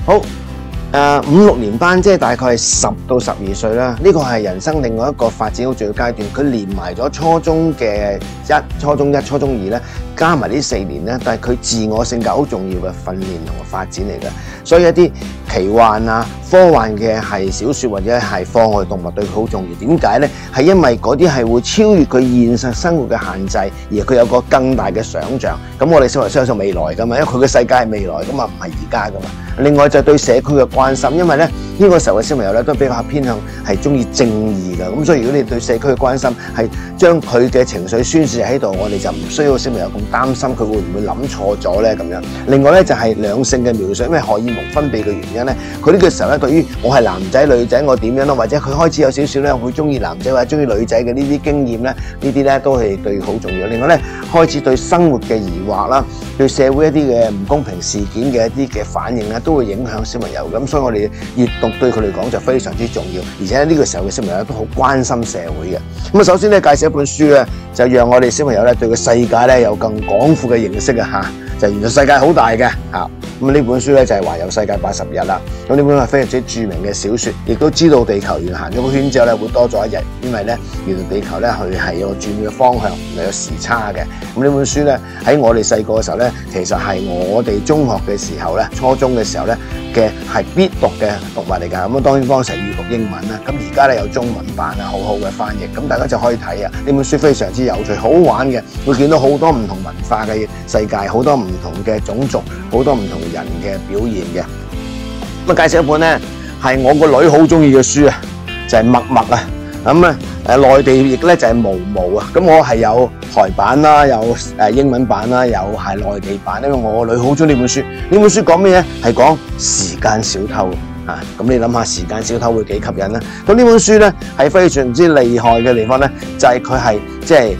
好。5、6年班即係大概係10到12歲啦，呢個係人生另外一個發展好重要階段。佢連埋咗初中嘅初中1、初中2咧，加埋呢4年咧，但係佢自我性格好重要嘅訓練同埋發展嚟嘅。所以一啲奇幻啊、科幻嘅係小説或者係課外動物對佢好重要。點解咧？係因為嗰啲係會超越佢現實生活嘅限制，而佢有個更大嘅想像。咁我哋小朋友相信未來㗎嘛，因為佢嘅世界係未來㗎嘛，唔係而家㗎嘛。另外就對社區嘅關心，因為咧呢個時候嘅小朋友咧都比較偏向係中意正義嘅，咁所以如果你對社區嘅關心係將佢嘅情緒宣泄喺度，我哋就唔需要小朋友咁擔心佢會唔會諗錯咗咧咁樣。另外咧就係兩性嘅描述，因為荷爾蒙分泌嘅原因咧，佢呢個時候咧對於我係男仔女仔我點樣咯，或者佢開始有少少咧會中意男仔或者中意女仔嘅呢啲經驗咧，呢啲咧都係對佢好重要。另外咧開始對生活嘅疑惑啦，對社會一啲嘅唔公平事件嘅一啲嘅反應咧，都會影響小朋友。咁所以我哋閱讀對佢嚟講就非常之重要，而且呢個時候嘅小朋友都好關心社會嘅。咁啊，首先咧介紹一本書咧，就讓我哋小朋友咧對個世界咧有更廣闊嘅認識啊嚇。就原來世界好大嘅嚇。咁呢本書咧就係《環遊世界80日》啦。咁呢本係非常之著名嘅小説，亦都知道地球原來行咗個圈之後咧會多咗一日，因為咧原來地球咧佢係有個轉嘅方向，係有時差嘅。咁呢本書咧喺我哋細個嘅時候咧，其實係我哋中學嘅時候咧、初中嘅時候咧嘅係必讀嘅讀物嚟㗎。咁當然當時要讀英文啦。咁而家咧有中文版啊，好好嘅翻譯，咁大家就可以睇啊。呢本書非常之有趣，好玩嘅，會見到好多唔同文化嘅世界，好多唔同嘅種族，好多唔同人嘅表現嘅。咁啊，介紹一本咧係我個女好中意嘅書啊，就係默默啊。咁咧內地譯咧就係毛毛啊。咁我係有台版啦，有英文版啦，有係內地版，因為我個女好中意呢本書。呢本書講咩咧？係講時間小偷啊。咁你諗下時間小偷會幾吸引咧？咁呢本書咧係非常之厲害嘅地方咧，就係佢係即係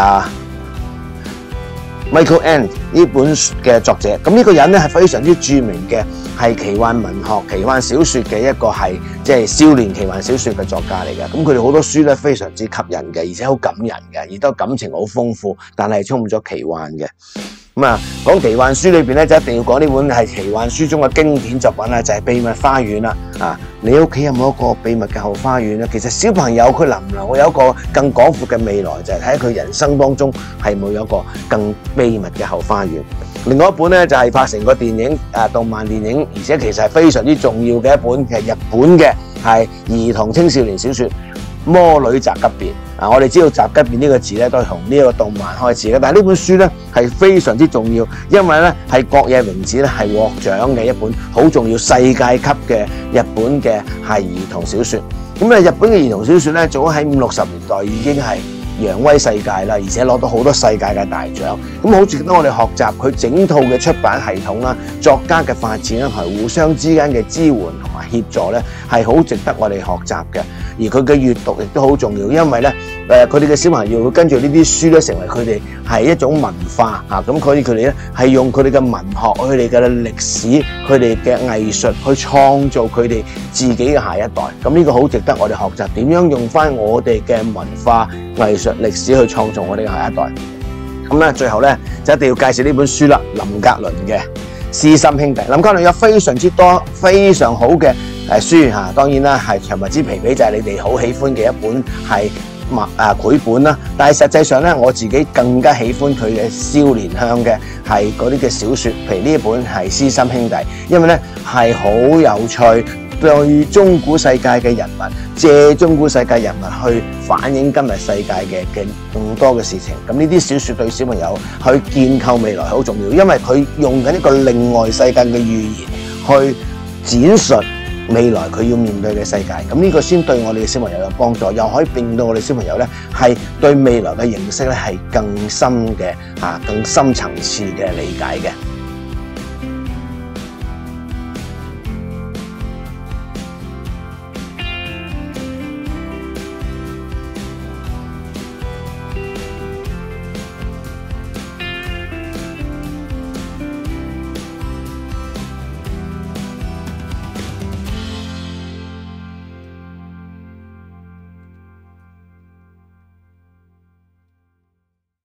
Michael Ende 呢本嘅作者，咁呢個人咧係非常之著名嘅，係奇幻文學、奇幻小説嘅一個係即係少年奇幻小説嘅作家嚟嘅。咁佢哋好多書咧非常之吸引嘅，而且好感人嘅，亦都感情好豐富，但係充滿咗奇幻嘅。咁啊，講奇幻書裏邊咧就一定要講呢本係奇幻書中嘅經典作品啦，就係《秘密花園》啦。啊，你屋企有冇一個秘密嘅後花園咧？其實小朋友佢能唔能夠有一個更廣闊嘅未來，就係睇佢人生當中係冇有一個更秘密嘅後花園。另外一本咧就係拍成個電影動漫電影，而且其實係非常之重要嘅一本嘅日本嘅係兒童青少年小説《魔女宅急便》。我哋知道宅急便呢個字咧都係從呢一個動漫開始嘅，但係呢本書咧係非常之重要，因為咧係國野榮子咧係獲獎嘅一本好重要世界級嘅日本嘅係兒童小説。咁日本嘅兒童小説咧早喺50、60年代已經係揚威世界啦，而且攞到好多世界嘅大獎。咁好值得我哋學習佢整套嘅出版系統啦、作家嘅發展啦，同埋互相之間嘅支援同埋協助咧，係好值得我哋學習嘅。而佢嘅閱讀亦都好重要，因為咧佢哋嘅小朋友會跟住呢啲書咧，成為佢哋係一種文化嚇。咁佢哋咧係用佢哋嘅文學、佢哋嘅歷史、佢哋嘅藝術去創造佢哋自己嘅下一代。咁呢個好值得我哋學習點樣用翻我哋嘅文化、藝術、歷史去創造我哋嘅下一代。咁咧最後咧就一定要介紹呢本書啦，林格倫嘅《私心兄弟》。林格倫有非常之多非常好嘅書嚇，當然啦係《長物之皮皮》就係你哋好喜歡嘅一本係繪本啦。但係實際上咧，我自己更加喜歡佢嘅少年向嘅係嗰啲嘅小説，譬如呢一本係《私心兄弟》，因為咧係好有趣。對中古世界嘅人物，借中古世界人物去反映今日世界嘅更多嘅事情。咁呢啲小説對小朋友去建構未來好重要，因為佢用緊一個另外世界嘅語言去展述未來佢要面對嘅世界。咁呢個先對我哋嘅小朋友有幫助，又可以令到我哋小朋友咧係對未來嘅認識咧係更深嘅更深層次嘅理解嘅。